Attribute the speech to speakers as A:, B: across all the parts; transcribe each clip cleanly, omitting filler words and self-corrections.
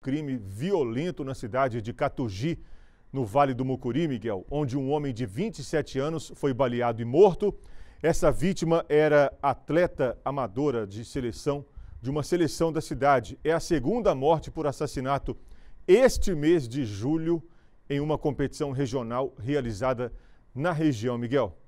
A: crime violento na cidade de Catugi, no Vale do Mucuri, Miguel, onde um homem de 27 anos foi baleado e morto. Essa vítima era atleta amadora de uma seleção da cidade. É a segunda morte por assassinato este mês de julho em uma competição regional realizada na região, Miguel.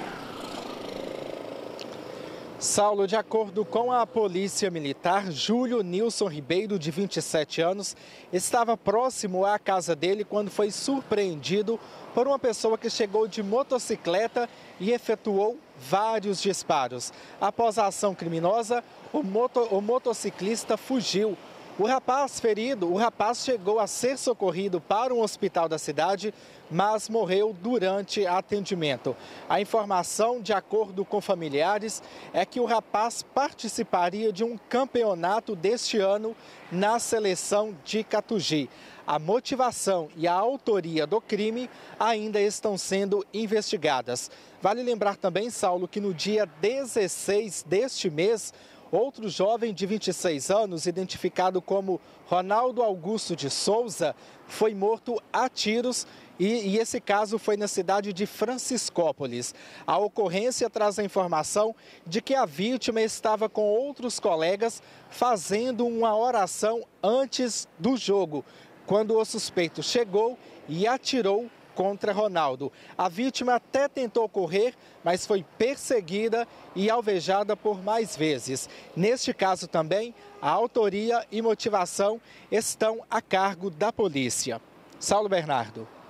B: Saulo, de acordo com a Polícia Militar, Júlio Nilson Ribeiro, de 27 anos, estava próximo à casa dele quando foi surpreendido por uma pessoa que chegou de motocicleta e efetuou vários disparos. Após a ação criminosa, o motociclista fugiu. O rapaz chegou a ser socorrido para um hospital da cidade, mas morreu durante atendimento. A informação, de acordo com familiares, é que o rapaz participaria de um campeonato deste ano na seleção de Catugi. A motivação e a autoria do crime ainda estão sendo investigadas. Vale lembrar também, Saulo, que no dia 16 deste mês, outro jovem de 26 anos, identificado como Ronaldo Augusto de Souza, foi morto a tiros e esse caso foi na cidade de Franciscópolis. A ocorrência traz a informação de que a vítima estava com outros colegas fazendo uma oração antes do jogo, quando o suspeito chegou e atirou contra Ronaldo. A vítima até tentou correr, mas foi perseguida e alvejada por mais vezes. Neste caso também, a autoria e motivação estão a cargo da polícia. Saulo Bernardo.